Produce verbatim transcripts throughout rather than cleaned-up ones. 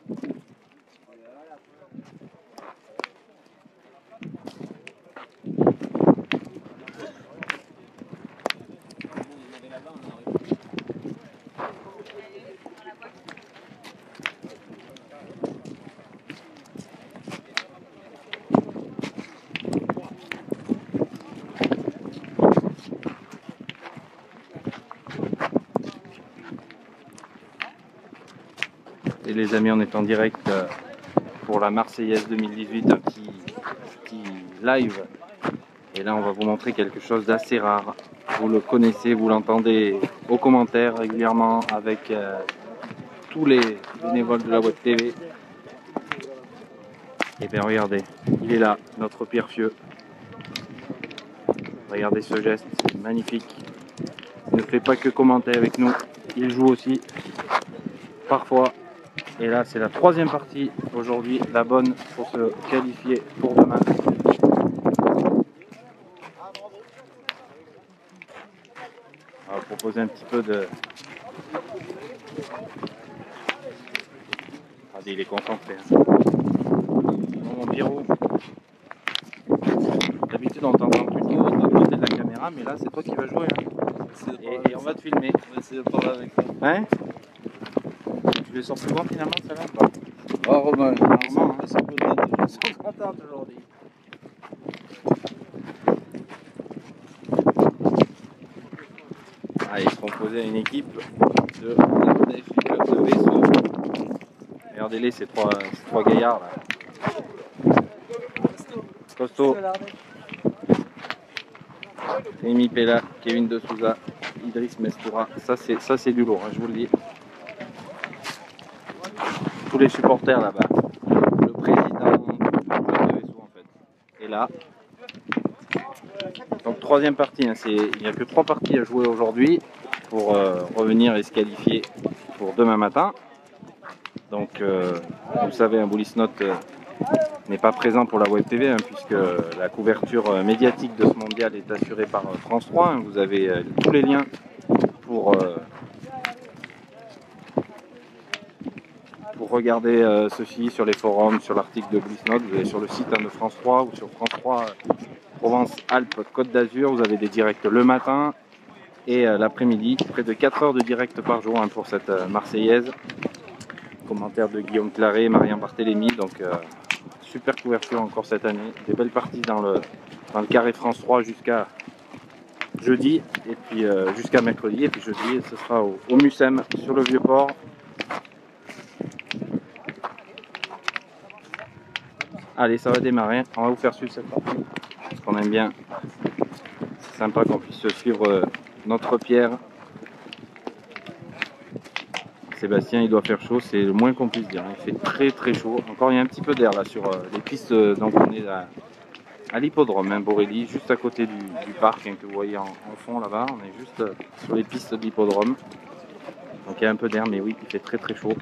Et les amis, on est en direct pour la Marseillaise deux mille dix-huit, un petit, petit live. Et là, on va vous montrer quelque chose d'assez rare. Vous le connaissez, vous l'entendez aux commentaires régulièrement avec euh, tous les bénévoles de la web T V. Et bien regardez, il est là, notre Pierre Fieux. Regardez ce geste, c'est magnifique. Il ne fait pas que commenter avec nous, il joue aussi, parfois. Et là, c'est la troisième partie aujourd'hui, la bonne pour se qualifier pour demain. On va proposer un petit peu de... Regardez, il est concentré. Hein. Mon Pierrot. D'habitude, on t'entend plutôt de côté de la caméra, mais là, c'est toi qui vas jouer. Hein. Et, et on va te filmer. On va essayer de parler avec toi. Hein? Tu les sors souvent finalement, celle-là? Ah, Romain, Normalement, ils sont contents. ils sont contents aujourd'hui. Ah, ils seront posés à une équipe de la F I Club de vaisseau. Regardez-les, ces trois, ces trois gaillards là. Costaud. Rémi Pella, Kevin De Souza, Idriss Mestoura. Ça c'est ça c'est du lourd, hein, je vous le dis. Tous les supporters là-bas. Le président du club de vaisseau en fait. Et là. Donc troisième partie, hein, il n'y a que trois parties à jouer aujourd'hui pour euh, revenir et se qualifier pour demain matin. Donc euh, vous savez, un Bullis Note euh, n'est pas présent pour la web T V hein, puisque la couverture euh, médiatique de ce mondial est assurée par euh, France trois. Hein. Vous avez euh, tous les liens pour, euh, pour regarder euh, ceci sur les forums, sur l'article de Bullis Note. Vous allez sur le site hein, de France trois ou sur France trois euh, Provence-Alpes-Côte d'Azur. Vous avez des directs le matin et euh, l'après-midi. Près de quatre heures de direct par jour hein, pour cette euh, Marseillaise. Commentaire de Guillaume Claret, Marian Barthélémy. Donc euh, super couverture encore cette année. Des belles parties dans le, dans le carré France trois jusqu'à jeudi. Et puis euh, jusqu'à mercredi. Et puis jeudi, ce sera au, au Mucem sur le Vieux-Port. Allez, ça va démarrer. On va vous faire suivre cette partie. Parce qu'on aime bien. C'est sympa qu'on puisse suivre euh, notre Pierre. Sébastien, il doit faire chaud, c'est le moins qu'on puisse dire. Il fait très très chaud. Encore, il y a un petit peu d'air là sur euh, les pistes. Euh, donc, on est à, à l'hippodrome, hein, Borély, juste à côté du, du parc hein, que vous voyez en, en fond là-bas. On est juste euh, sur les pistes de l'hippodrome. Donc, il y a un peu d'air, mais oui, il fait très très chaud.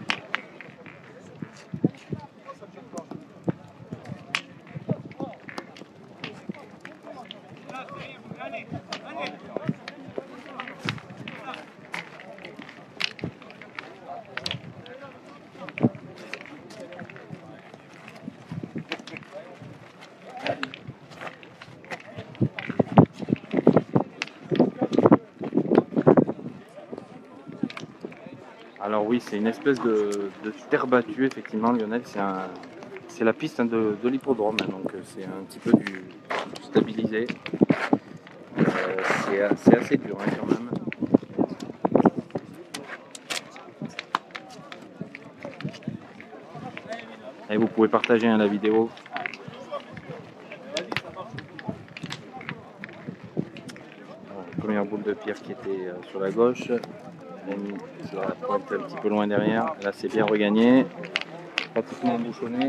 Alors oui, c'est une espèce de, de terre battue, effectivement, Lionel. C'est un, c'est la piste hein, de, de l'hippodrome, hein, donc c'est un petit peu du, du stabilisé. Euh, c'est assez dur hein, quand même. Et vous pouvez partager hein, la vidéo. Alors, première boule de pierre qui était euh, sur la gauche. Sur la pointe un petit peu loin derrière. Là c'est bien regagné. Pratiquement embouchonné.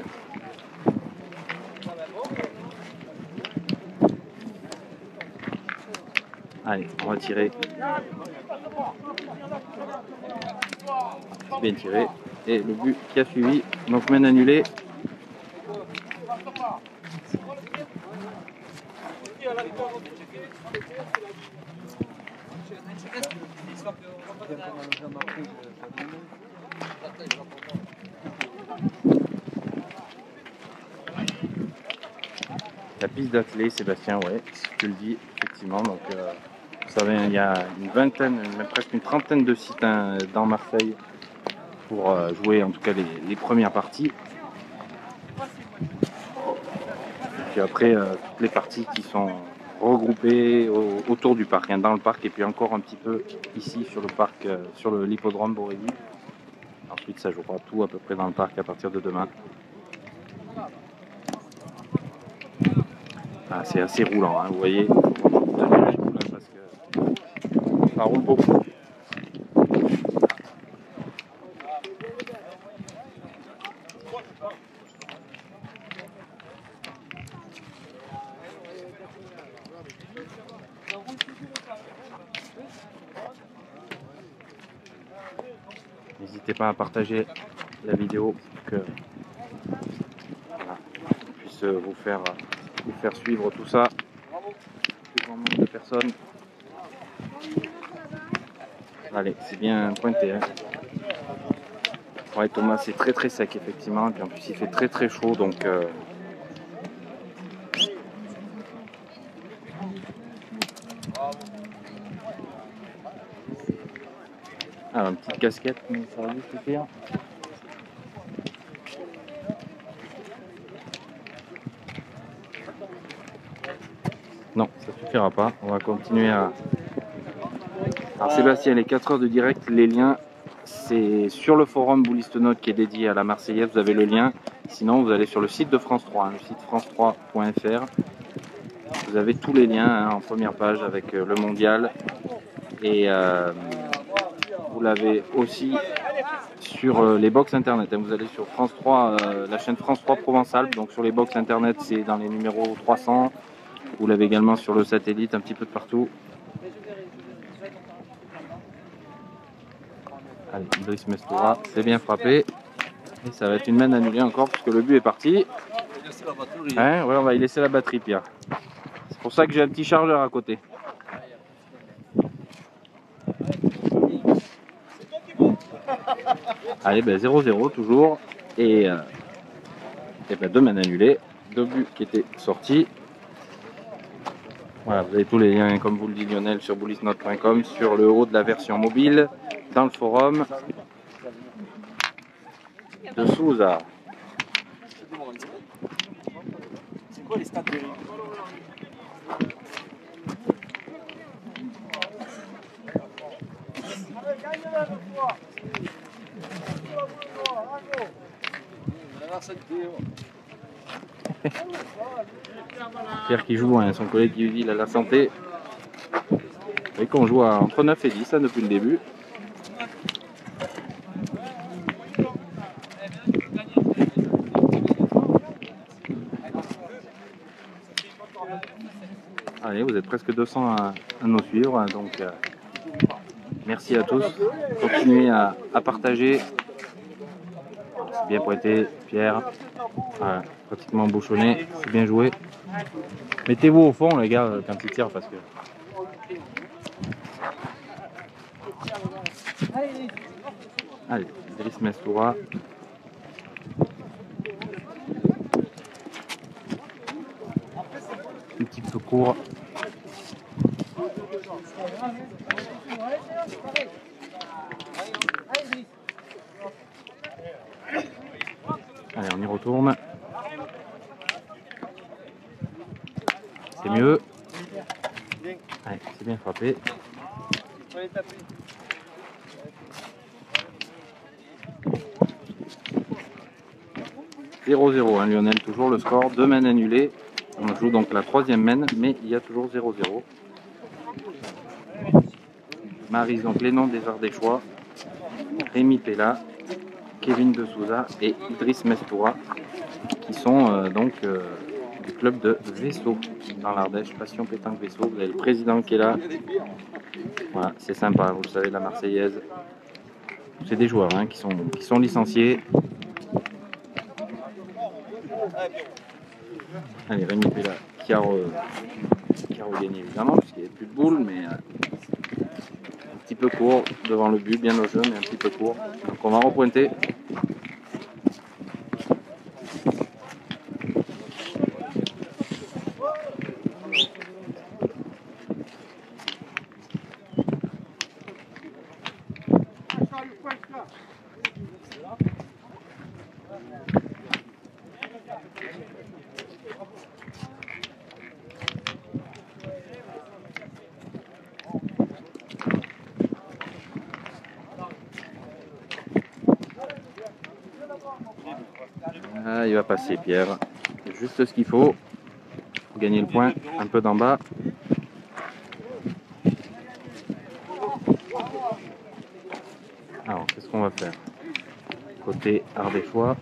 Allez, on va tirer. Bien tiré. Et le but qui a suivi. Donc mène annulée. piste d'athlée, Sébastien, ouais, si tu le dis, effectivement. Donc, euh, vous savez, il y a une vingtaine, même presque une trentaine de sites hein, dans Marseille pour euh, jouer en tout cas les, les premières parties. Et puis après, euh, toutes les parties qui sont regroupées au, autour du parc, hein, dans le parc, et puis encore un petit peu ici sur le parc, euh, sur l'hippodrome Borély. Ensuite, ça jouera tout à peu près dans le parc à partir de demain. Ah, c'est assez roulant, hein, vous voyez, parce que ça roule beaucoup. N'hésitez pas à partager la vidéo pour que voilà, je puisse vous faire, vous faire suivre tout ça. Plus grand nombre de personnes. Allez, c'est bien pointé. Hein. Ouais, Thomas, c'est très très sec effectivement. Et puis en plus, il fait très très chaud donc. Euh... Alors, une petite casquette, mais ça va juste suffire. Non, ça suffira pas. On va continuer à. Alors, Sébastien, les quatre heures de direct, les liens, c'est sur le forum Boulistes-Notes qui est dédié à la Marseillaise. Vous avez le lien. Sinon, vous allez sur le site de France trois, hein, le site france trois point F R. Vous avez tous les liens hein, en première page avec euh, le mondial. Et euh, vous l'avez aussi sur euh, les box internet. Hein. Vous allez sur France trois, euh, la chaîne France trois Provence-Alpes. Donc sur les box internet, c'est dans les numéros trois cents. Vous l'avez également sur le satellite, un petit peu de partout. Allez, Idriss Mestoura, c'est bien frappé. Et ça va être une main annulée encore puisque le but est parti. Hein, ouais, on va y laisser la batterie, Pierre. C'est pour ça que j'ai un petit chargeur à côté. Allez, ben zéro zéro toujours. Et, euh, et ben deux mains annulées. Deux buts qui étaient sortis. Voilà, vous avez tous les liens, comme vous le dit Lionel, sur boulisnote point com, sur le haut de la version mobile, dans le forum de Souza. C'est quoi les stats de Rick ? Pierre qui joue, hein, son collègue qui lui dit il a la santé. Vous voyez qu'on joue à entre neuf et dix hein, depuis le début. Allez, vous êtes presque deux cents à, à nous suivre, hein, donc euh, merci à tous. Continuez à, à partager. C'est bien pointé, Pierre. Voilà, pratiquement bouchonné, c'est bien joué. Mettez-vous au fond les gars quand il tire parce que. Allez, Idriss Mestoura. Un petit peu court. Allez, on y retourne. C'est mieux. Allez, c'est bien frappé. zéro zéro, hein, Lionel, toujours le score. Deux mains annulées. On joue donc la troisième main, mais il y a toujours zéro zéro. Maryse, donc les noms des Ardéchois. Rémi Pella, Kevin de Souza et Idriss Mestoura, qui sont euh, donc euh, du club de Vaisseau dans l'Ardèche, Passion Pétanque Vaisseau. Vous avez le président qui est là. Voilà, c'est sympa, vous le savez, la Marseillaise. C'est des joueurs hein, qui, sont, qui sont licenciés. Allez, Rémi Pella qui a, re, qui a regagné évidemment, puisqu'il n'y a plus de boule, mais euh, un petit peu court devant le but, bien au jeu, mais un petit peu court. Donc on va repointer. Ah, il va passer Pierre. Juste ce qu'il faut pour gagner le point. Un peu d'en bas. Alors, qu'est-ce qu'on va faire? Côté ardéchois.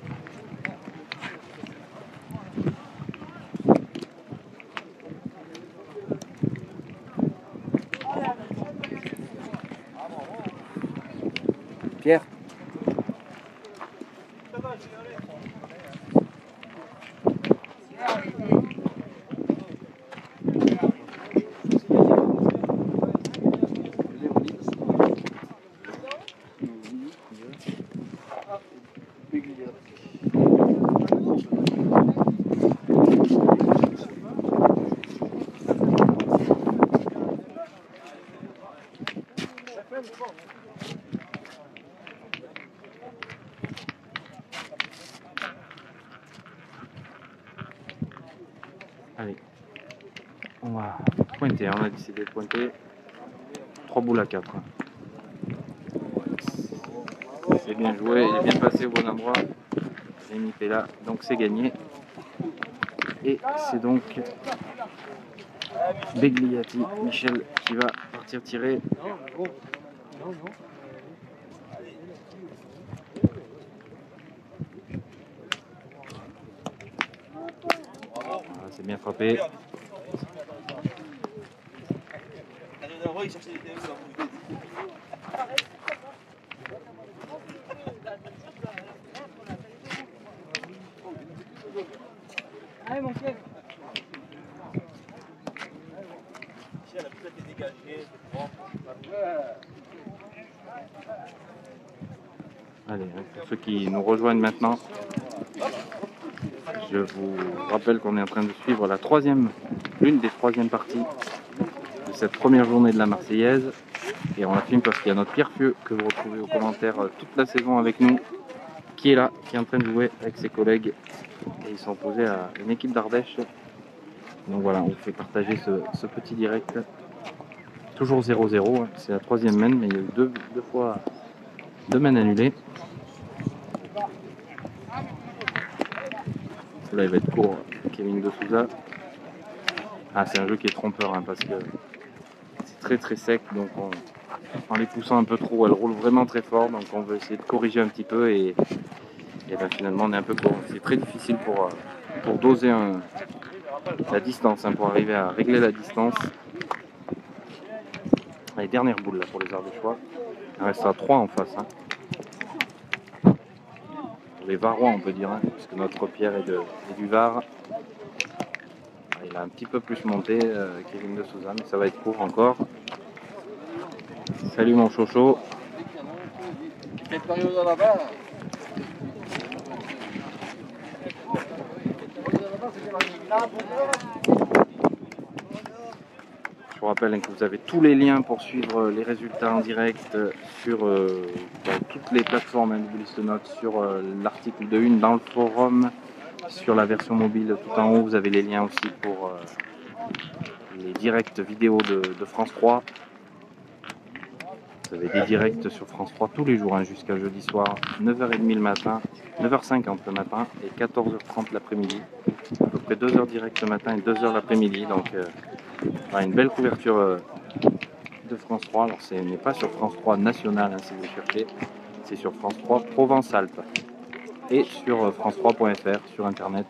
Pierre. Allez, on va pointer, on a décidé de pointer trois boules à quatre. C'est bien joué, il est bien passé au bon endroit. Rémi fait là, donc c'est gagné. Et c'est donc Begliati, Michel, qui va partir tirer. Voilà, c'est bien frappé. Allez mon chef. La poussette est dégagée. Allez, pour ceux qui nous rejoignent maintenant, je vous rappelle qu'on est en train de suivre la troisième, l'une des troisièmes parties de cette première journée de la Marseillaise. Et on la filme parce qu'il y a notre Pierre Fieux que vous retrouvez aux commentaires toute la saison avec nous, qui est là, qui est en train de jouer avec ses collègues. Et ils sont opposés à une équipe d'Ardèche. Donc voilà, on vous fait partager ce, ce petit direct. Toujours zéro zéro, c'est la troisième main, mais il y a eu deux, deux fois deux mains annulées. Là il va être court, Kevin de Souza. Ah, c'est un jeu qui est trompeur hein, parce que c'est très très sec, donc on, en les poussant un peu trop, elle roule vraiment très fort, donc on veut essayer de corriger un petit peu et, et ben, finalement on est un peu court. C'est très difficile pour, pour doser un, la distance, hein, pour arriver à régler la distance. Les dernières boules là, pour les Ardéchois. Il restera trois en face. Hein. Pour les Varois on peut dire, hein, puisque notre Pierre est, de, est du Var. Il a un petit peu plus monté, euh, Kevin de Souza, mais ça va être court encore. Salut mon chocho. Je vous rappelle que vous avez tous les liens pour suivre les résultats en direct sur euh, toutes les plateformes de Liste Notes, sur euh, l'article de une dans le forum, sur la version mobile tout en haut. Vous avez les liens aussi pour euh, les directs vidéo de, de France trois. Vous avez des directs sur France trois tous les jours hein, jusqu'à jeudi soir, neuf heures trente le matin, neuf heures cinquante le matin et quatorze heures trente l'après-midi. À peu près deux heures direct le matin et deux heures l'après-midi. Donc euh, voilà, une belle couverture euh, de France trois. Alors ce n'est pas sur France trois national hein, si vous cherchez, c'est sur France trois Provence-Alpes et sur euh, France trois point F R sur internet.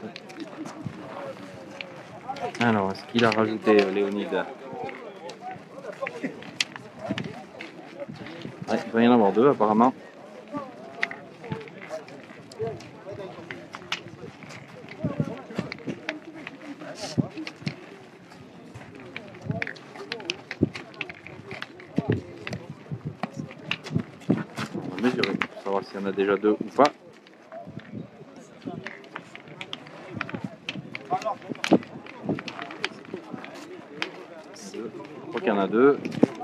Alors, est-ce qu'il a rajouté euh, Léonide? Ouais, il va y en avoir deux apparemment. On va mesurer pour savoir s'il y en a déjà deux ou pas. Deux. Je crois qu'il y en a deux.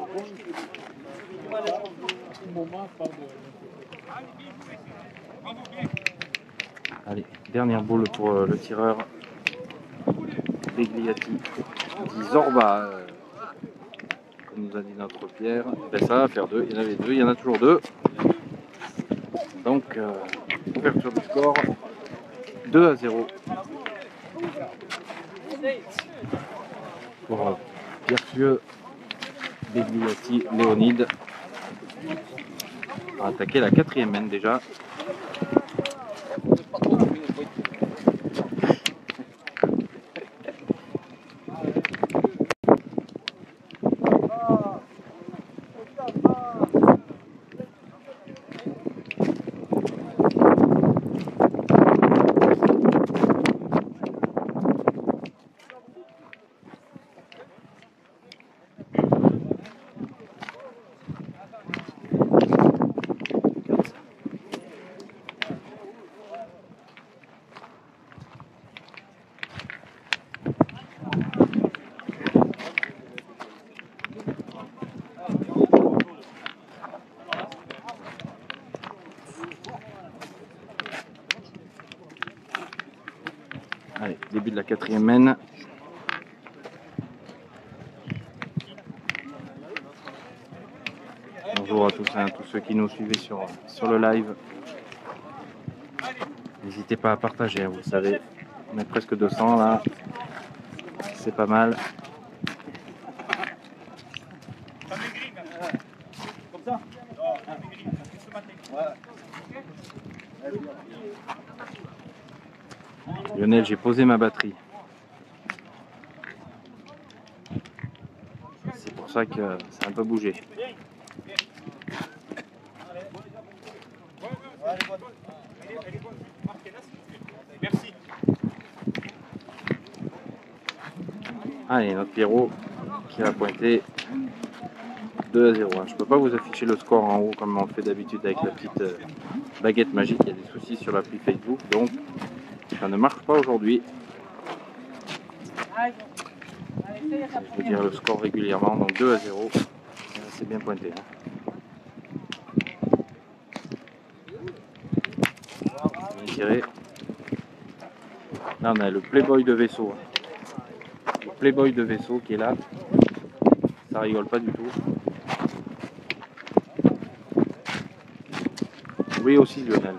Allez, dernière boule pour euh, le tireur Begliati dit Zorba, euh, comme nous a dit notre Pierre. Ben ça va faire deux, il y en avait deux, il y en a toujours deux. Donc euh, Ouverture du score, deux à zéro. Pour Pierre-Fieux, Begliati, Léonide. On va attaquer la quatrième main déjà. Allez, début de la quatrième main. Bonjour à tous, hein, tous ceux qui nous suivent sur, sur le live. N'hésitez pas à partager, hein, vous savez. On est presque deux cents là. C'est pas mal. Comme ça? Lionel, j'ai posé ma batterie. C'est pour ça que ça a un peu bougé. Merci. Allez, notre Pierrot qui a pointé deux à zéro. Je ne peux pas vous afficher le score en haut comme on le fait d'habitude avec la petite euh, baguette magique. Il y a des soucis sur l'appli Facebook, donc ça ne marche pas aujourd'hui. Je veux dire le score régulièrement, donc deux à zéro. C'est bien pointé. Hein. Bien tiré. Là on a le Playboy de vaisseau. Le Playboy de vaisseau qui est là. Ça rigole pas du tout. Oui aussi Lionel.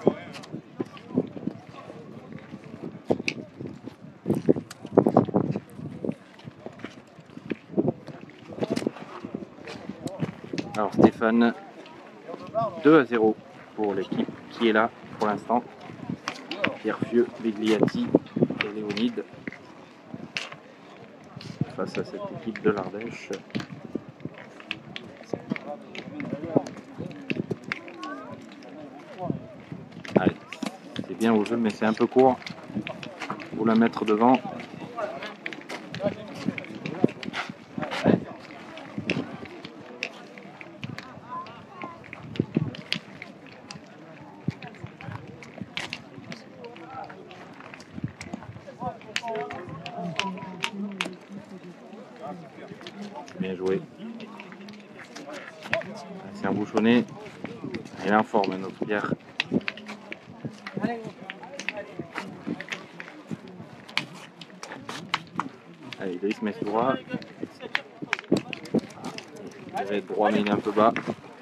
Alors Stéphane, deux à zéro pour l'équipe qui est là pour l'instant. Pierre-Fieux, Begliati et Léonide face à cette équipe de l'Ardèche. Allez, c'est bien au jeu mais c'est un peu court. Faut la mettre devant. Bien joué. C'est un bouchonnet. Il est en forme notre Pierre. Allez, Idriss met droit. Il va être droit mais il est un peu bas.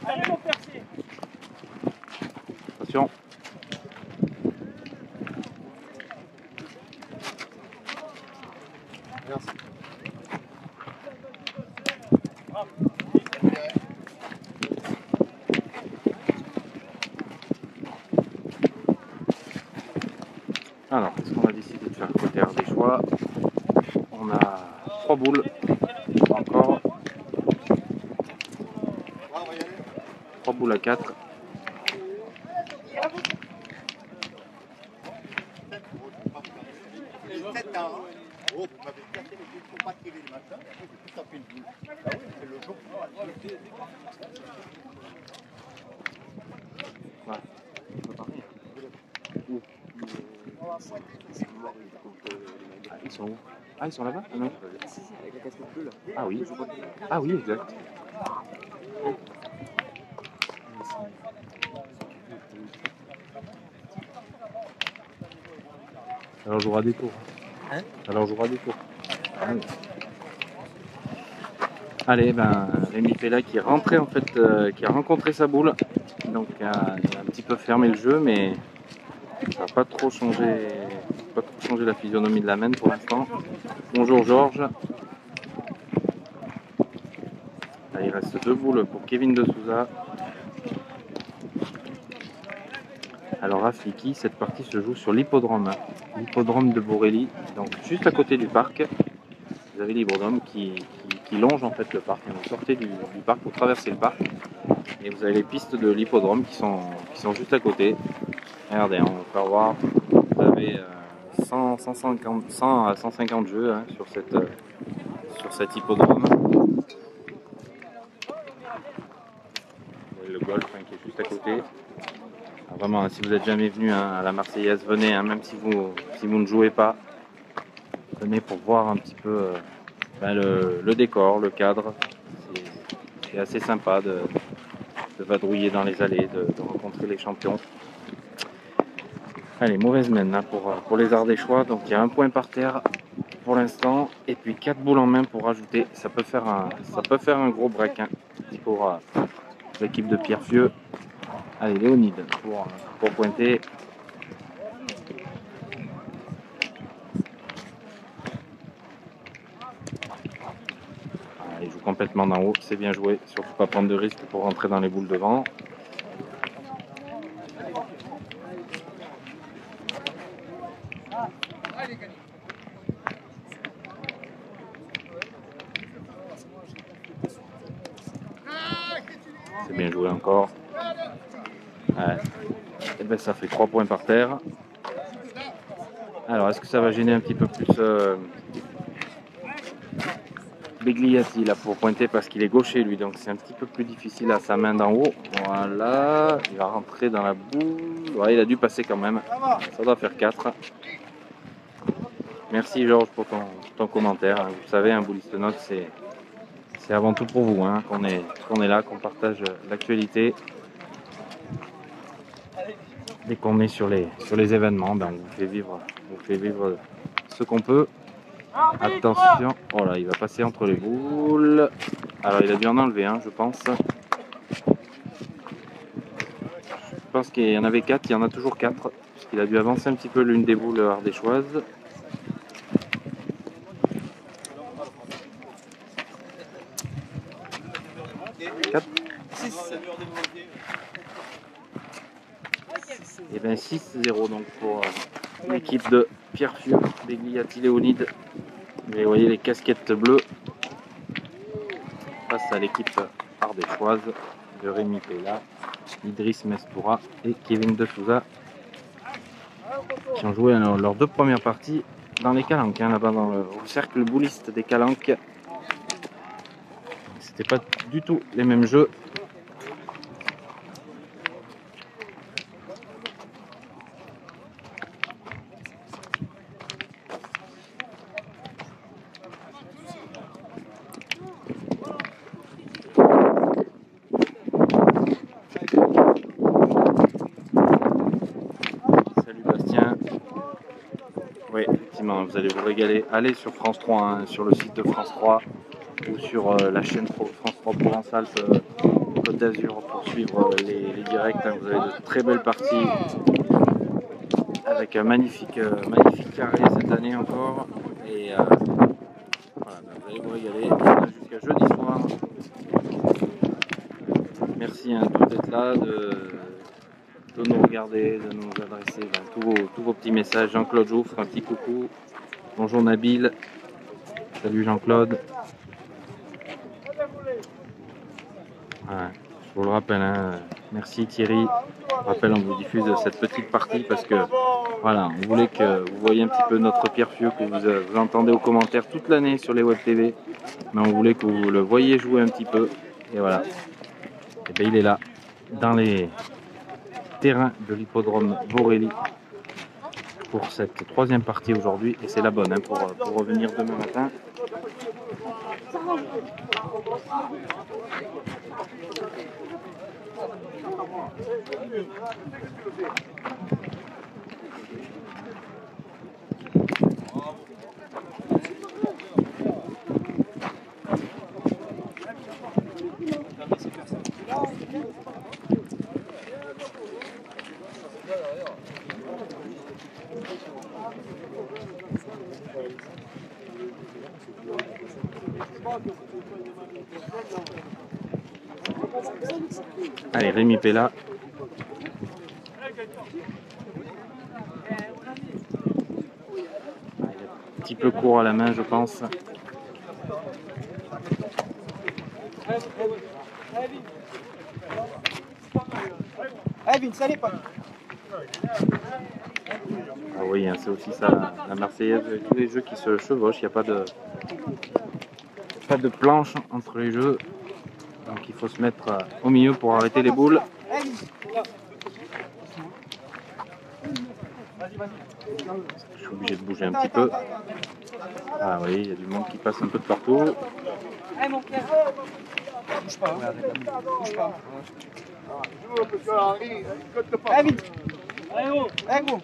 Attention. Merci. Alors, qu'est-ce qu'on a décidé de faire côté ardéchois? On a trois boules encore. Trois boules à quatre. Oh, vous m'avez cassé les boules, faut pas tirer le matin, et après j'ai tout tapé une boule. Ah oui, c'est le jour. Ouais. On peut parler. Où? Ah, ils sont où? Ah, ils sont là-bas? Ah non. Avec la casquette bleue là. Ah oui. Ah oui, exact. Alors on jouera des tours. Hein? Alors on jouera des tours. Allez, Allez ben Rémi Pella qui est rentré en fait, euh, qui a rencontré sa boule. Donc euh, il a un petit peu fermé le jeu, mais pas trop changer, pas trop changer la physionomie de la main pour l'instant. Bonjour Georges. Là, il reste deux boules pour Kevin de Souza. Alors à Flicky, cette partie se joue sur l'hippodrome, l'hippodrome de Borelli, donc juste à côté du parc. Vous avez l'hippodrome qui, qui, qui longe en fait le parc. Vous sortez du, du parc, vous traversez le parc et vous avez les pistes de l'hippodrome qui sont, qui sont juste à côté. Regardez, on va faire voir. Vous avez cent, cent cinquante, cent à cent cinquante jeux hein, sur, cette, sur cet hippodrome. Le golf hein, qui est juste à côté. Alors vraiment, si vous n'êtes jamais venu hein, à la Marseillaise, venez, hein, même si vous, si vous ne jouez pas. Venez pour voir un petit peu euh, ben le, le décor, le cadre. C'est assez sympa de, de vadrouiller dans les allées, de, de rencontrer les champions. Allez, mauvaise mène hein, pour, pour les Ardéchois. Donc il y a un point par terre pour l'instant. Et puis quatre boules en main pour rajouter. Ça peut faire un, ça peut faire un gros break hein, pour euh, l'équipe de Pierrefieux. Allez, Léonide pour, pour pointer. Il joue complètement d'en haut, c'est bien joué, surtout pas prendre de risque pour rentrer dans les boules devant. C'est bien joué encore. Ouais. Et ben ça fait trois points par terre. Alors est-ce que ça va gêner un petit peu plus euh, Begliati là pour pointer parce qu'il est gaucher lui, donc c'est un petit peu plus difficile à sa main d'en haut. Voilà, il va rentrer dans la boule. Ouais, il a dû passer quand même. Ça doit faire quatre. Merci Georges pour ton, ton commentaire. Vous savez, un Bouliste Note, c'est c'est avant tout pour vous hein, qu'on est, qu'on est là, qu'on partage l'actualité. Dès qu'on est sur les, sur les événements, ben on vous fait vivre, on vous fait vivre ce qu'on peut. Attention, oh là, il va passer entre les boules. Alors il a dû en enlever un, hein, je pense. Je pense qu'il y en avait quatre, il y en a toujours quatre. Parce qu'il a dû avancer un petit peu l'une des boules ardéchoises. quatre. Et bien six zéro donc pour euh, l'équipe de Pierrefieux, Begliati Léonide. Vous voyez les casquettes bleues face à l'équipe ardéchoise de Rémi Pella, Idriss Mestoura et Kevin de Souza qui ont joué alors, leurs deux premières parties dans les calanques, hein, là-bas dans le au cercle bouliste des calanques. C'était pas du tout les mêmes jeux. Oui, effectivement, vous allez vous régaler. Allez sur France trois, hein, sur le site de France trois ou sur euh, la chaîne Pro, France trois Provence-Alpes euh, Côte d'Azur pour suivre euh, les, les directs. Hein. Vous avez de très belles parties avec un magnifique, euh, magnifique carré cette année encore. Et euh, voilà, ben, vous allez vous régaler jusqu'à jeudi soir. Merci hein, tous d'être là, de, de nous regarder, de nous adresser ben, tous, vos, tous vos petits messages. Jean-Claude Jouffre, un petit coucou. Bonjour Nabil. Salut Jean-Claude. Voilà, je vous le rappelle, hein. Merci Thierry. Je vous rappelle, on vous diffuse cette petite partie parce que voilà, on voulait que vous voyez un petit peu notre Pierrefieux, que vous, euh, vous entendez aux commentaires toute l'année sur les web T V, mais on voulait que vous le voyiez jouer un petit peu. Et voilà. Et bien, il est là, dans les terrains de l'hippodrome Borelli pour cette troisième partie aujourd'hui. Et c'est la bonne hein, pour, pour revenir demain matin. Allez, Rémi Pella. Un petit peu court à la main, je pense. Allez, Vince, allez, pas. Ah oui, hein, c'est aussi ça, la, la Marseillaise, tous les jeux qui se chevauchent, il n'y a pas de, pas de planche entre les jeux. Donc il faut se mettre euh, au milieu pour arrêter les boules. Je suis obligé de bouger un petit peu. Ah oui, il y a du monde qui passe un peu de partout. Allez, mon Pierre. Bouge pas. Bouge pas. Allez, vite. Allez, gros. Allez, gros.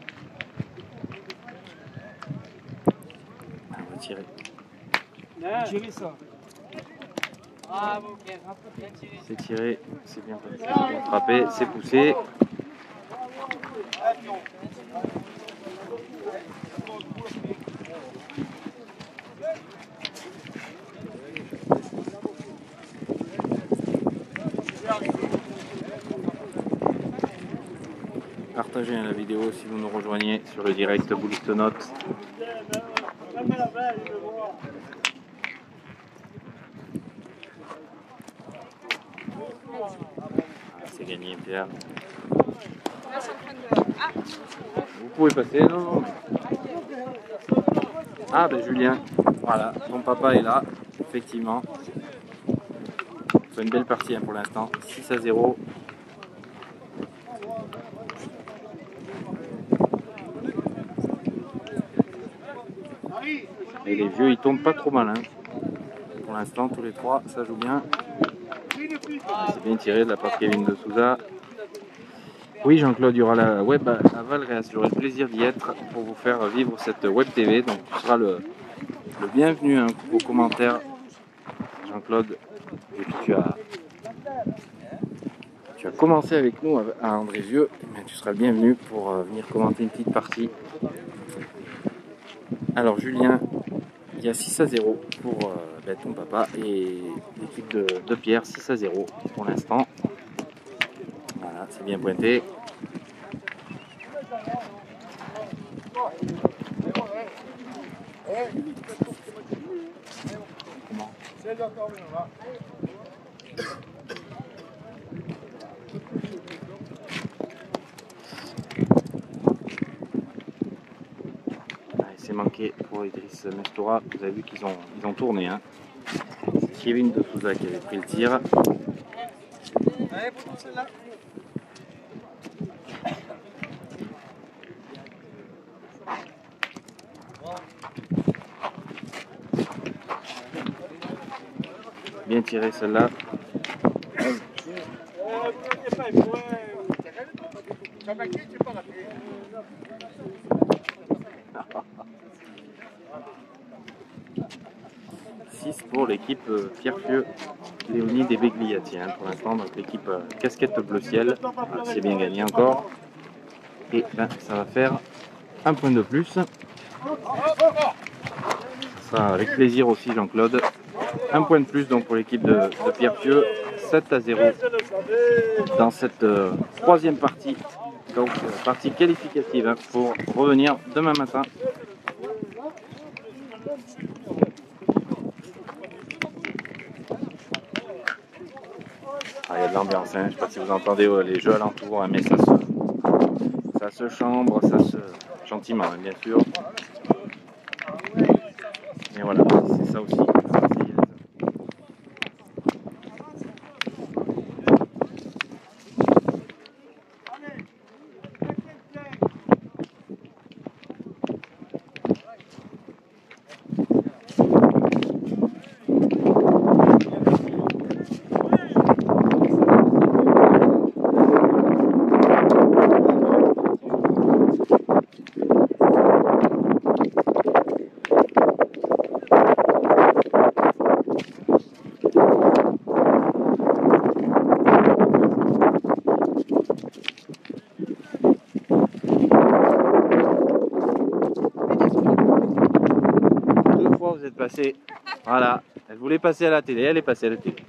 Ah, on va tirer. Tirer ça. Bravo, Pierre. C'est tiré, c'est bien passé, c'est bien frappé, c'est poussé. Partagez la vidéo si vous nous rejoignez sur le direct Boulistonote. C'est gagné, Pierre. Vous pouvez passer, non, non. Ah ben Julien, voilà, ton papa est là, effectivement. C'est une belle partie hein, pour l'instant, six à zéro. Et les vieux ils tombent pas trop mal hein. Pour l'instant tous les trois ça joue bien. C'est bien tiré de la part de Kevin de Souza. Oui Jean-Claude, il y aura la web à Valréas, j'aurai le plaisir d'y être pour vous faire vivre cette web T V. Donc tu seras le, le bienvenu hein, aux commentaires Jean-Claude. Et puis tu as, tu as commencé avec nous à Andrézieux, mais tu seras le bienvenu pour euh, venir commenter une petite partie. Alors Julien, il y a six à zéro pour euh, ben, ton papa et l'équipe de, de Pierre, six à zéro pour l'instant. Voilà, c'est bien pointé. Comment ? C'est manqué pour Idriss Mestora. Vous avez vu qu'ils ont, ils ont tourné. Hein. C'est Kevin de Souza qui avait pris le tir. Allez, pour celle-là. Bien tiré celle-là. six pour l'équipe euh, Pierre-Fieux, Léonide et Begliati hein, pour l'instant. Donc l'équipe euh, casquette bleu ciel. Voilà, c'est bien gagné encore. Et ben, ça va faire un point de plus. Ça sera avec plaisir aussi Jean-Claude. Un point de plus donc pour l'équipe de, de Pierre-Fieux. sept à zéro dans cette euh, troisième partie. Donc euh, partie qualificative hein, pour revenir demain matin. Ah, il y a de l'ambiance, hein. Je ne sais pas si vous entendez euh, les jeux alentours, hein, mais ça se, ça se chambre, ça se gentiment, hein, bien sûr. Mais voilà, c'est ça aussi. Passé. Voilà, Elle voulait passer à la télé, elle est passée à la télé.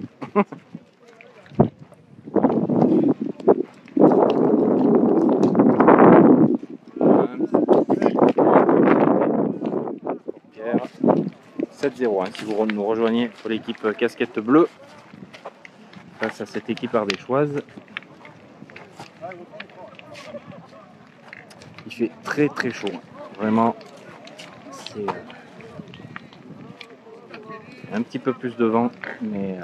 Pierre, sept zéro, hein, si vous nous rejoignez pour l'équipe casquette bleue face à cette équipe ardéchoise. Il fait très très chaud, vraiment. C'est un petit peu plus de vent, mais euh,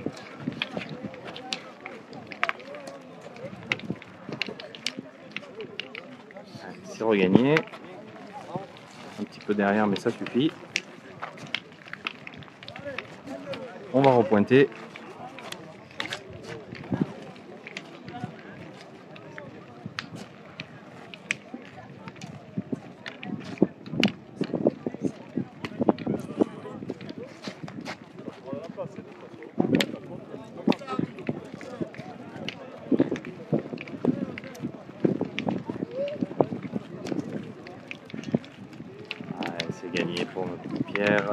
c'est regagné. Un petit peu derrière, mais ça suffit. On va repointer. C'est gagné pour notre Pierre.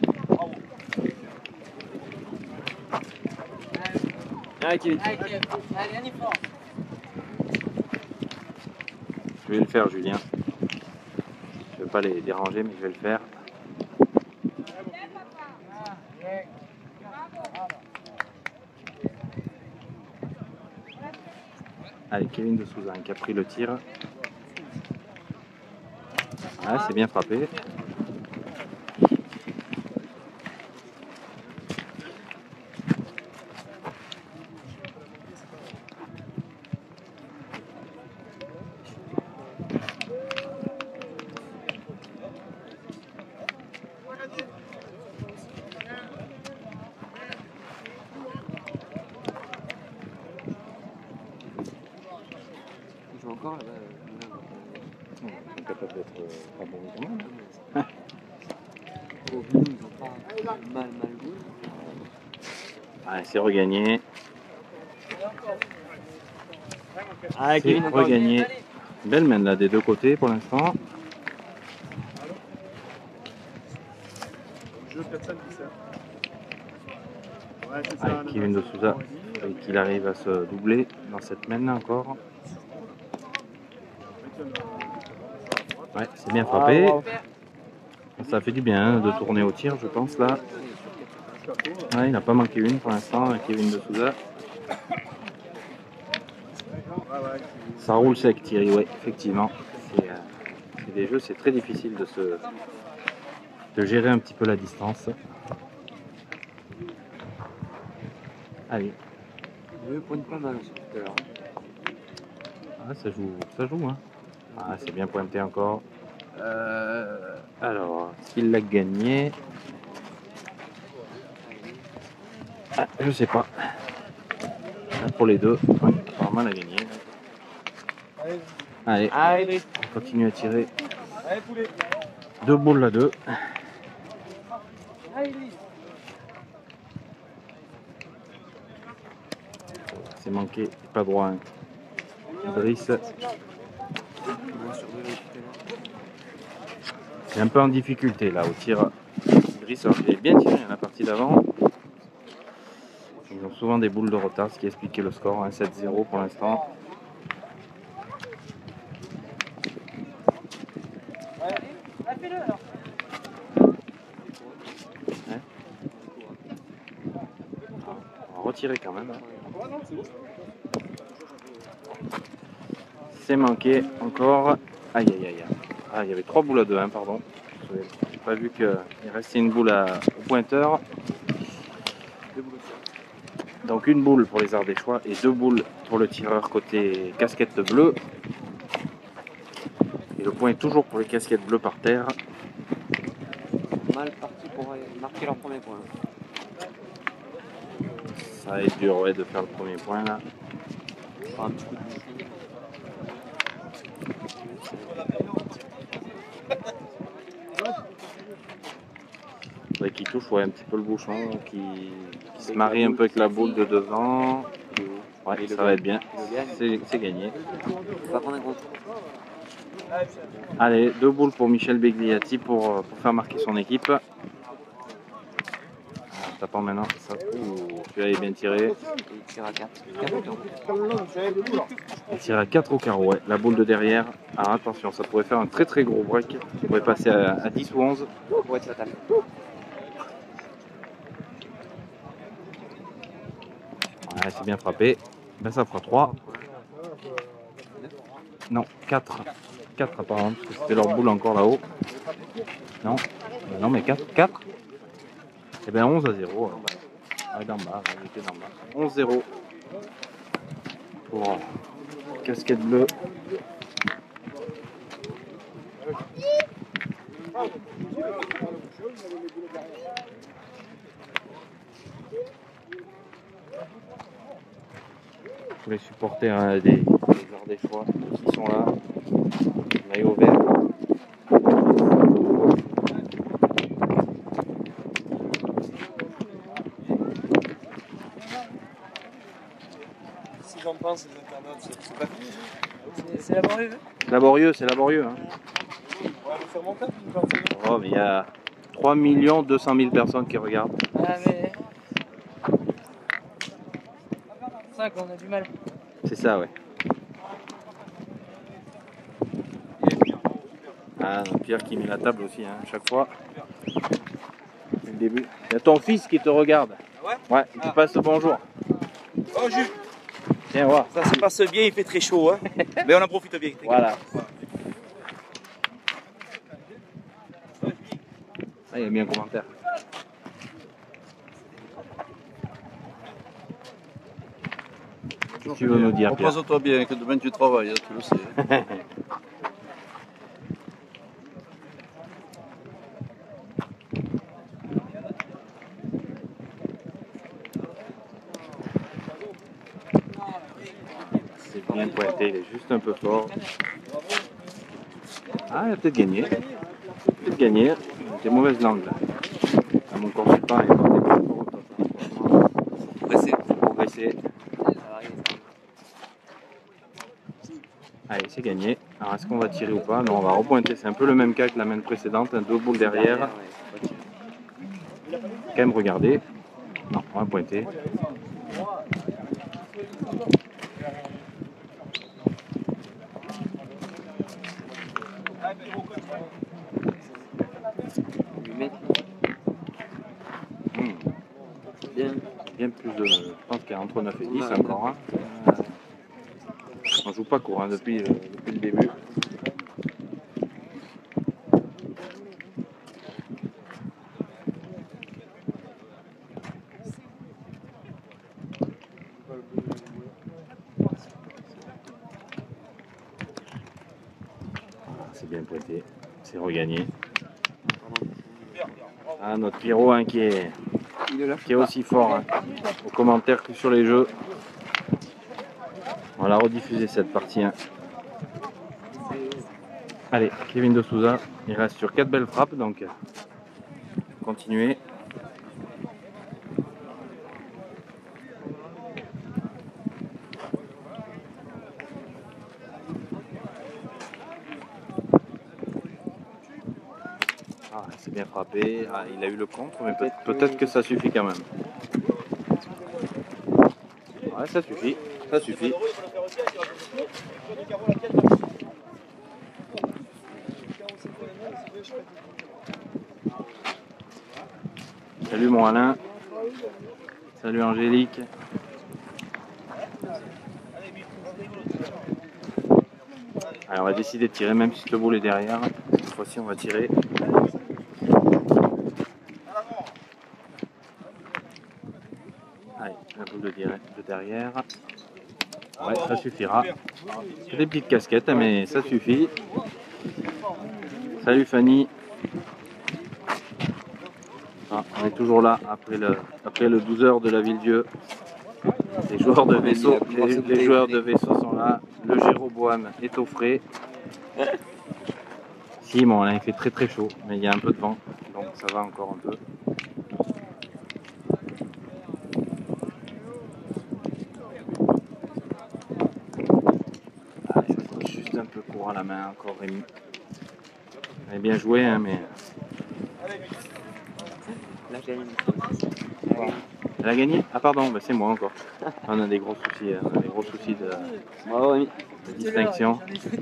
Allez, Kevin. Allez, on y va. Je vais le faire, Julien. Je ne vais pas les déranger, mais je vais le faire. Allez, Kevin de Souza qui a pris le tir. Ah, c'est bien frappé. Encore là, Ils sont capables d'être euh, pas bons quand même. au bout, ils ont pas mal mal joué. Allez, c'est regagné. Ah, C'est regagné. Belle main là des deux côtés pour l'instant. Avec Kevin de Souza et qu'il arrive à se doubler dans cette main là encore. Ouais, c'est bien frappé. Ça fait du bien de tourner au tir, je pense là. Ouais, il n'a pas manqué une pour l'instant, Kevin de Souza. Ça roule sec, Thierry, ouais, effectivement. C'est euh, des jeux, c'est très difficile de se de gérer un petit peu la distance. Allez. Je pointe pas mal aussi tout à l'heure. Ah, ça joue, ça joue, hein. Ah, c'est bien pointé encore. Euh, alors, s'il l'a gagné. Ah, je sais pas. Là, pour les deux, ouais, apparemment, elle a gagné. Allez, Allez, on continue à tirer. Deux boules là, deux. C'est manqué, pas droit. Hein. Idriss. C'est un peu en difficulté là au tir. Idriss, alors, il est bien tiré dans la partie d'avant. Ils ont souvent des boules de retard, ce qui expliquait le score, hein, sept zéro pour l'instant. Hein, on va retirer quand même. Hein. C'est manqué encore. Aïe aïe aïe. Ah, il y avait trois boules à deux, hein, pardon. Je n'ai pas vu qu'il restait une boule à, au pointeur. Donc une boule pour les Ardéchois et deux boules pour le tireur côté casquette bleue. Et le point est toujours pour les casquettes bleues par terre. mal parti pour marquer leur premier point. Ça va être dur, ouais, de faire le premier point là. Enfin, un petit coup de bouchon. Ouais, qui touche ouais, un petit peu le bouchon, qui, qui se marie un peu avec la boule de devant. Ouais, ça va être bien. C'est gagné. Pas prendre un gros. Allez, deux boules pour Michel Begliati pour, pour faire marquer son équipe. ça part maintenant. Ça... Ouh, celui-là est bien tiré. Il tire à quatre. quatre au carreau. Il tire à quatre au carreau, ouais. La boule de derrière. Alors attention, ça pourrait faire un très très gros break. On pourrait passer à, à dix ou onze. Pour être fatal. Ouais, c'est bien frappé. Ben, ça fera trois. Non, quatre. quatre apparemment, parce que c'était leur boule encore là-haut. Non, euh, non mais quatre. quatre. Et bien onze à zéro. Alors. Ouais, d'en bas, il était d'en bas. onze zéro. Pour casquette bleue. Pour les supporters hein, des, des Ardéchois qui sont là, maillot vert. Si j'en pense, les internautes, c'est pas fini. C'est laborieux. Laborieux, c'est laborieux. Hein. On va le faire monter une partie. Oh, mais il y a trois millions deux cent mille personnes qui regardent. Ah mais... C'est ça qu'on a du mal. C'est ça, ouais. Ah, Pierre qui met la table aussi, hein, à chaque fois. Dès le début. Il y a ton fils qui te regarde. Ouais Ouais, il te passe le bonjour. Oh, Jules, Tiens, voir. ça se passe bien, il fait très chaud, hein. Mais on en profite bien. Voilà. Ah, il y a mis un commentaire. Qu'est-ce que tu veux nous dire, Pierre? Repose-toi bien, que demain tu travailles, tu le sais. C'est bien pointé, il est juste un peu fort. Ah, il a peut-être gagné. Il a peut-être gagné. Des mauvaises langues là. Ah, mon consultant est porté par rapport au top. Franchement, Pressé. faut progresser. Allez, c'est gagné. Alors, est-ce qu'on va tirer ou pas? Non, on va repointer. C'est un peu le même cas que la main précédente. Un deux boules derrière. Quand même regarder. Non, on va pointer. Hmm. Bien. Bien plus de. Je pense qu'il y a entre neuf et dix encore. Hein. Euh, on joue pas court hein, depuis, euh, depuis le début. C'est bien pointé, c'est regagné. Ah, notre Pierrot hein, qui, est, qui est aussi fort hein, aux commentaires que sur les jeux. On va rediffuser cette partie. Hein. Allez, Kevin de Souza, il reste sur quatre belles frappes, donc continuez. Ah, c'est bien frappé, ah, il a eu le contre, mais peut- peut-être que ça suffit quand même. Ouais, ça suffit, ça suffit. Salut mon Alain. Salut Angélique. Alors on va décider de tirer même si cette boule est derrière. Cette fois-ci on va tirer. Allez, la boule de derrière. Ouais, ça suffira. C'est des petites casquettes, mais ça suffit. Salut Fanny. Ah, on est toujours là après le, après le douze heures de la Ville-Dieu. Les joueurs de vaisseau, les, les joueurs de vaisseau sont là. Le Jéroboam est au frais. Si, bon, là il fait très très chaud, mais il y a un peu de vent, donc ça va encore un peu. Ah, il est juste un peu court à la main encore, Rémi. Il est bien joué, hein, mais. Là, j'ai une Elle a gagné? Ah pardon, bah, c'est moi encore. On a des gros soucis, hein. On a des gros soucis de, Bravo Rémi. de distinction.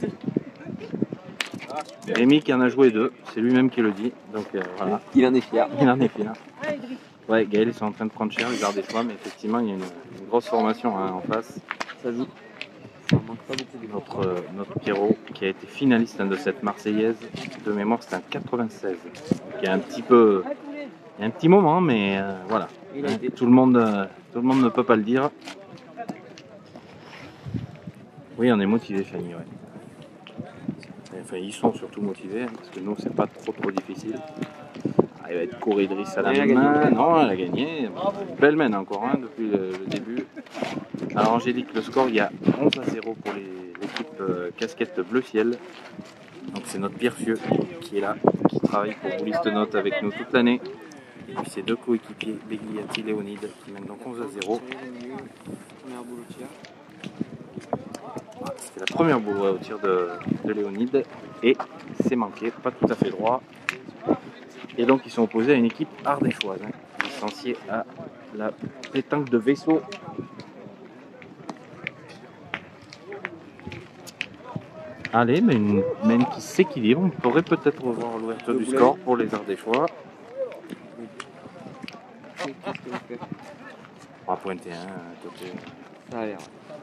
Rémi qui en a joué deux, c'est lui-même qui le dit. Donc euh, voilà, Il en est fier. il en est fier. Ouais, Gaël, ils sont en train de prendre cher les Ardéchois, mais effectivement, il y a une, une grosse formation hein, en face. Ça joue. Ça manque pas beaucoup de Notre, euh, notre Pierrot qui a été finaliste hein, de cette Marseillaise. De mémoire, c'était en quatre-vingt-seize. Il y a un petit peu. Il y a un petit moment, mais euh, voilà. Il a été. Tout le monde, euh, tout le monde ne peut pas le dire. Oui, on est motivé, Fanny, ouais. Enfin, ils sont surtout motivés, hein, parce que nous, c'est pas trop trop difficile. Ah, il va être Corée Driss à la Elle a main. gagné. Non, elle a gagné. Belle mène encore hein, depuis le, le début. Alors, Angélique, le score, il y a onze à zéro pour l'équipe euh, casquette bleu ciel. Donc, c'est notre Pierre Fieux qui est là, qui travaille pour Bouliste Note avec nous toute l'année. Et puis, ses deux coéquipiers, Begliati et Léonide, qui mènent donc onze à zéro. Première boule au tir. C'était la première boule ouais, au tir de, de Léonide et c'est manqué, pas tout à fait droit. Et donc ils sont opposés à une équipe ardéchoise, hein, licenciée à la pétanque de vaisseau. Allez, mais une mène qui s'équilibre, on pourrait peut-être revoir l'ouverture du score pour les Ardéchois. Qu'est-ce que vous faites? On va pointer un hein, côté. Ça a l'air.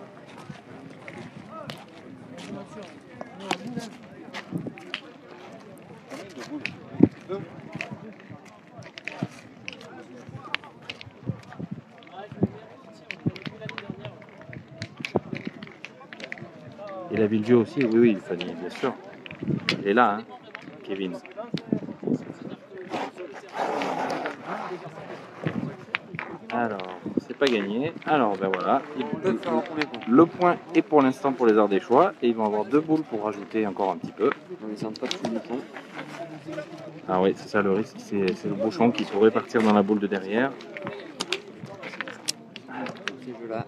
Et la Villedieu aussi, oui, oui, Fanny, bien sûr. Elle est là, hein, Kevin. Alors, c'est pas gagné. Alors, ben voilà. Le, le point est pour l'instant pour les Ardéchois. Et ils vont avoir deux boules pour rajouter encore un petit peu. On ne sent pas tout le bouchon. Ah oui, c'est ça le risque. C'est le bouchon qui pourrait partir dans la boule de derrière. Ces jeux-là.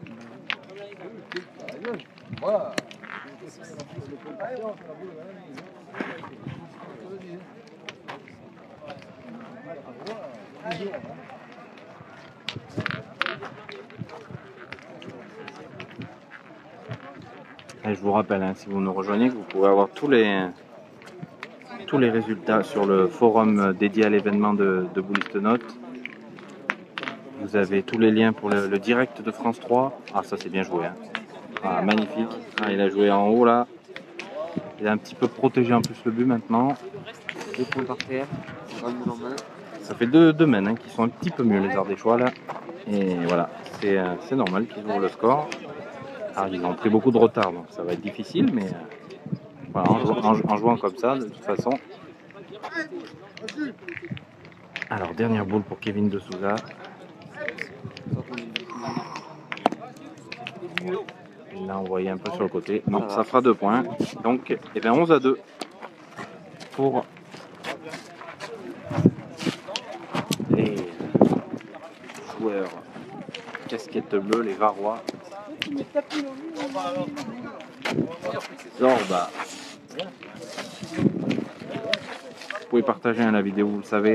Et je vous rappelle, hein, si vous nous rejoignez, que vous pouvez avoir tous les, tous les résultats sur le forum dédié à l'événement de, de Bouliste Note. Vous avez tous les liens pour le, le direct de France trois. Ah, ça c'est bien joué. Hein. Ah, magnifique. Ah, il a joué en haut là. Il a un petit peu protégé en plus le but maintenant. Deux points par terre. Grande boule en main. Ça fait deux, deux mènes hein, qui sont un petit peu mieux les Ardéchois là. Et voilà, c'est euh, normal qu'ils ouvrent le score. Alors ils ont pris beaucoup de retard, donc ça va être difficile, mais euh, voilà, en, en, en jouant comme ça, de toute façon. Alors dernière boule pour Kevin de Souza. Il l'a envoyé un peu sur le côté. Non, ça fera deux points. Donc, eh bien, onze à deux pour les joueurs casquette bleue, les Varois. Zorba. Vous pouvez partager hein, la vidéo, vous le savez.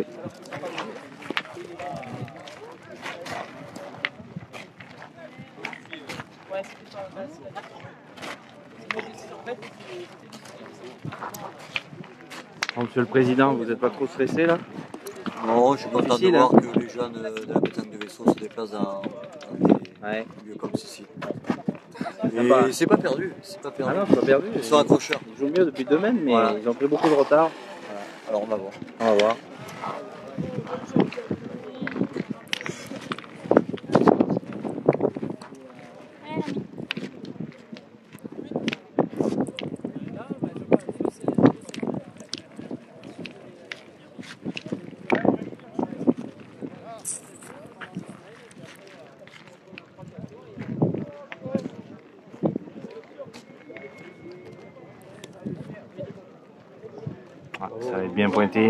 Bon, Monsieur le Président, vous n'êtes pas trop stressé là? Non, je suis content Difficile, de voir hein. que les jeunes de la pétanque de vaisseau se déplacent dans, dans des Ouais. lieux comme ceci. Sympa. Et c'est pas perdu, c'est pas Ah perdu. non, c'est pas perdu. Ils sont accrocheurs. Ils jouent mieux depuis deux semaines, mais Voilà. ils ont pris beaucoup de retard. Voilà. Alors on va voir. On va voir. Ah, ça va être bien pointé.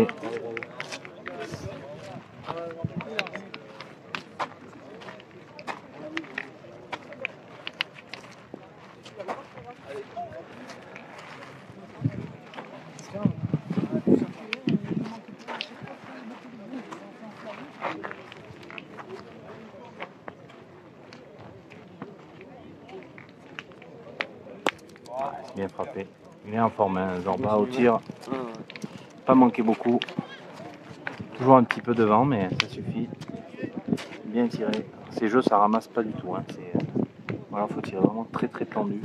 Bien frappé. Il est en forme, hein. Zorba au tir. Ah, ouais. Pas manqué beaucoup. Toujours un petit peu devant, mais ça suffit. Bien tiré. Ces jeux, ça ramasse pas du tout. Hein. C'est, euh, voilà, faut tirer vraiment très très tendu.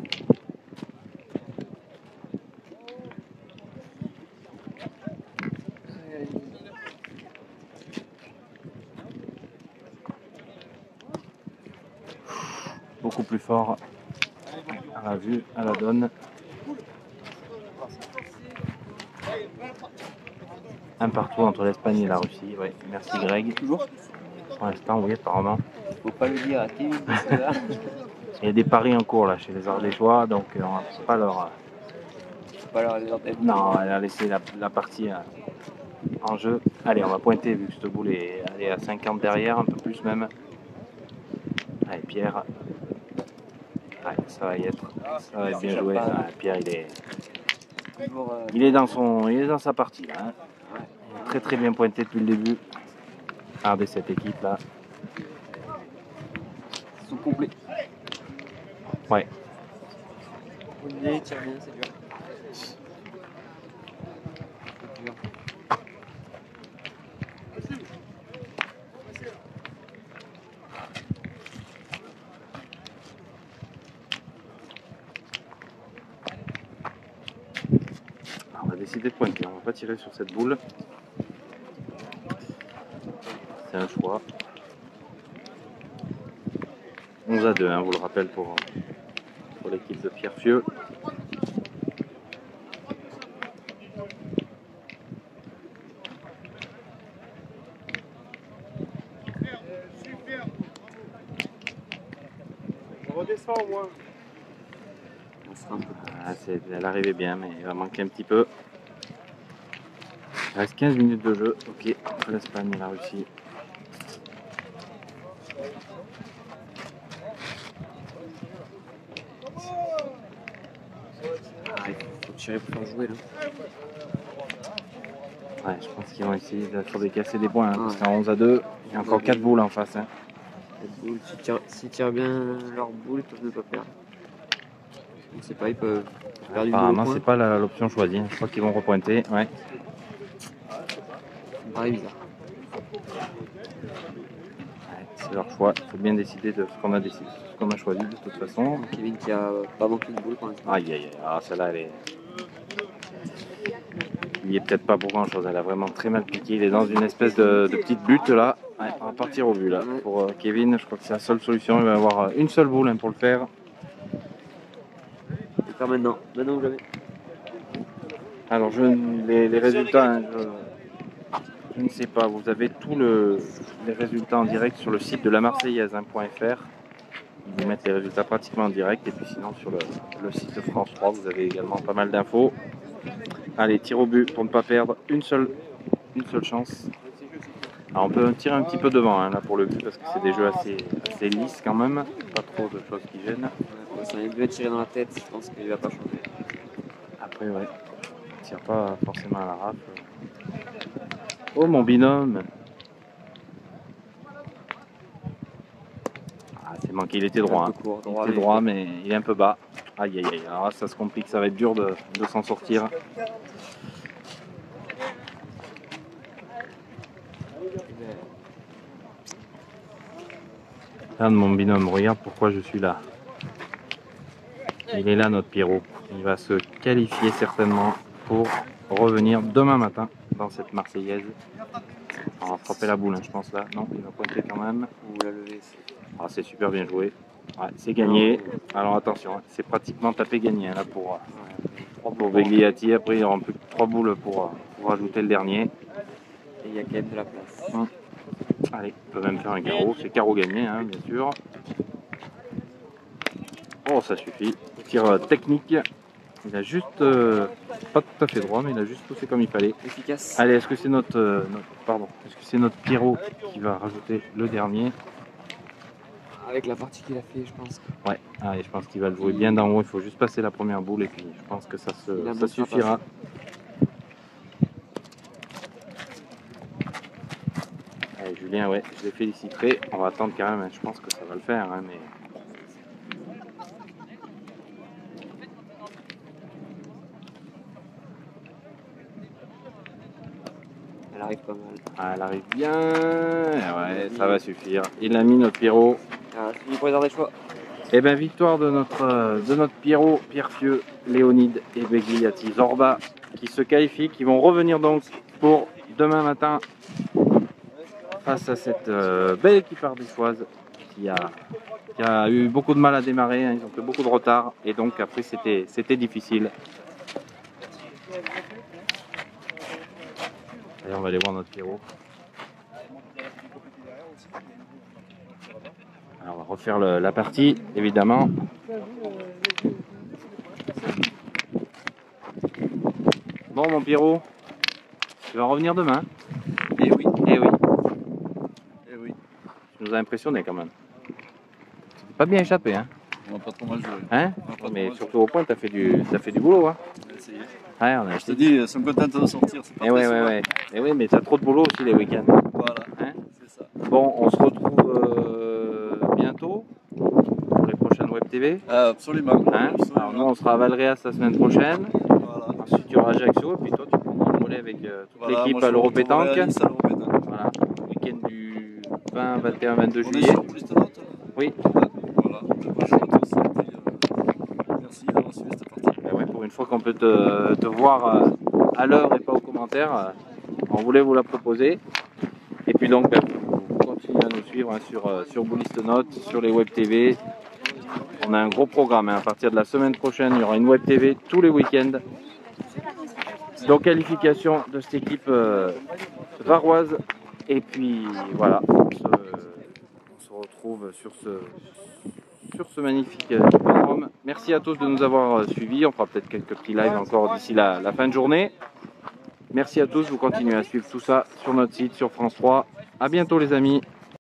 Beaucoup plus fort à la vue, à la donne. Un partout entre l'Espagne et la Russie. Ouais. Merci Greg. Toujours. Pour l'instant, oui, apparemment. Faut pas le dire à Kevin parce que là. Il y a des paris en cours là chez les Ardéchois, donc euh, on ne peut pas leur. Faut pas leur dire d'être. Non, elle a laissé la, la partie euh, en jeu. Allez, on va pointer vu que cette boule est allez, à cinquante derrière, un peu plus même. Allez, Pierre. Allez, ça va y être. Ça va être bien joué. Ah, Pierre, il est, Toujours. Euh... il est dans son, il est dans sa partie là. Hein. Il est très très bien pointé depuis le début. Regardez cette équipe là. Ils sont complets. Ouais. Olivier tire bien, c'est dur. C'est dur. On va décider de pointer. On va pas tirer sur cette boule. C'est un choix. onze à deux, hein, vous le rappelle pour, pour l'équipe de Pierre Fieux. On redescend au moins. Ah, c'est, elle arrivait bien, mais il va manquer un petit peu. Il reste quinze minutes de jeu. Ok, entre l'Espagne et la Russie. Ah, il faut tirer pour faire jouer là. Ouais, je pense qu'ils vont essayer de faire décasser des points, hein, parce Ouais. qu'en onze à deux, il y a encore quatre boules en face. Hein. Les boules, s'ils tirent, s'ils tirent bien leurs boules, ils peuvent ne pas perdre. On sait pas, ils peuvent perdre une Apparemment, boule au c'est point. pas la- l'option choisie. Je crois qu'ils vont repointer. Ouais. Ça me paraît bizarre. Ouais, c'est leur choix. Il faut bien décider de ce qu'on a décidé, ce qu'on a choisi de toute façon. Kevin qui a pas manqué une boule pour l'instant. Aïe aïe aïe, ah, celle-là elle est. Il n'y est peut-être pas pour grand chose, elle a vraiment très mal piqué. Il est dans une espèce de, de petite butte là. Ouais, on va partir au but là. Pour euh, Kevin, je crois que c'est la seule solution. Il va avoir euh, une seule boule hein, pour le faire. Je vais faire maintenant. Maintenant ou jamais. Alors je, les, les résultats, hein, je, je ne sais pas. Vous avez tous le, les résultats en direct sur le site de la Marseillaise point F R. Ils vous mettent les résultats pratiquement en direct. Et puis sinon sur le, le site de France trois, vous avez également pas mal d'infos. Allez, tir au but pour ne pas perdre une seule, une seule chance. Alors on peut tirer un petit peu devant hein, là pour le but parce que c'est des jeux assez, assez lisses quand même. Pas trop de choses qui gênent. Ouais, ça vient de tirer dans la tête, je pense qu'il va pas changer. Après ouais, il tire pas forcément à la rafle. Oh mon binôme. Ah c'est manqué, il était droit. Un Hein. peu court, Il droit, était mais- droit mais il est un peu bas. Aïe aïe aïe, alors là, ça se complique, ça va être dur de, de s'en sortir. Regarde mon binôme, regarde pourquoi je suis là. Il est là notre Pierrot. Il va se qualifier certainement pour revenir demain matin dans cette Marseillaise. On va frapper la boule, hein, je pense là. Non, il va pointer quand même. Ou la lever, c'est. Ah, c'est super bien joué. Ouais, c'est gagné. Alors attention, hein, c'est pratiquement tapé gagné hein, là pour, pour Vegliati. Après, il n'y aura plus que trois boules pour, pour rajouter le dernier. Et il y a quand même de la place. Hum. Allez, on peut même faire un carreau. C'est carreau gagné, hein, bien sûr. Oh, ça suffit. Tir euh, technique. Il a juste, euh, pas tout à fait droit, mais il a juste poussé comme il fallait. Efficace. Allez, est-ce que c'est notre, euh, notre, pardon, est-ce que c'est notre Pierrot qui va rajouter le dernier? Avec la partie qu'il a fait, je pense. Ouais, allez, je pense qu'il va le jouer bien d'en haut. Il faut juste passer la première boule et puis je pense que ça, se, ça suffira. Allez, Julien, ouais, je les féliciterai. On va attendre quand même. Hein. Je pense que ça va le faire, hein, mais. Elle arrive pas mal. Ah, elle arrive bien. Ouais, ça va suffire. Il a mis notre Pierrot. Ah, c'est fini pour les arts des choix. Et bien, victoire de notre, euh, de notre Pierrot, Pierre-Fieux, Léonide et Begliati Zorba qui se qualifient, qui vont revenir donc pour demain matin face à cette euh, belle équipe ardéchoise qui a, qui a eu beaucoup de mal à démarrer. Hein, ils ont fait beaucoup de retard et donc après c'était c'était difficile. Allez, on va aller voir notre Pierrot. Alors, on va refaire le, la partie, évidemment. Bon, mon Pierrot, tu vas revenir demain. Eh oui, Eh oui, eh oui. tu nous as impressionné quand même. C'est pas bien échappé, hein, On va pas trop mal jouer. hein On va pas trop mais mal surtout au point, t'as fait du, t'as fait du boulot, hein. jouer. On va essayer. Ouais, on a Je te dis, elles sont contentes de sortir. C'est pas Eh ouais, très ouais, souvent. ouais. Eh oui, mais t'as trop de boulot aussi les week-ends. Voilà, Hein, c'est ça. bon, on se retrouve euh, bientôt pour les prochaines Web T V. Ah, absolument. Hein, absolument. alors nous, on sera à Valréas la semaine prochaine. Voilà. Ensuite, il y aura Ajaccio, et puis toi, tu prendras le relais avec euh, toute Voilà, l'équipe moi, je à me l'Europétanque. retrouverai à Nice à l'Europétanque. Voilà, week-end du vingt, vingt et un, vingt-deux On est juillet. sur Bristol Note. Oui, Voilà. Bonjour à tous. Et puis, euh, merci d'avoir suivi cette partie. ben ouais, pour une fois qu'on peut te, te voir euh, à l'heure et pas aux commentaires, euh, on voulait vous la proposer. Et puis donc, ben, vous continuez à nous suivre hein, sur, euh, sur Bouliste Note, sur les Web T V. On a un gros programme. Hein. À partir de la semaine prochaine, il y aura une Web T V tous les week-ends. Donc, qualification de cette équipe euh, varoise. Et puis, voilà, on se, on se retrouve sur ce, sur ce magnifique euh, hippodrome. Merci à tous de nous avoir euh, suivis. On fera peut-être quelques petits lives encore d'ici la, la fin de journée. Merci à tous. Vous continuez à suivre tout ça sur notre site, sur France trois. À bientôt, les amis.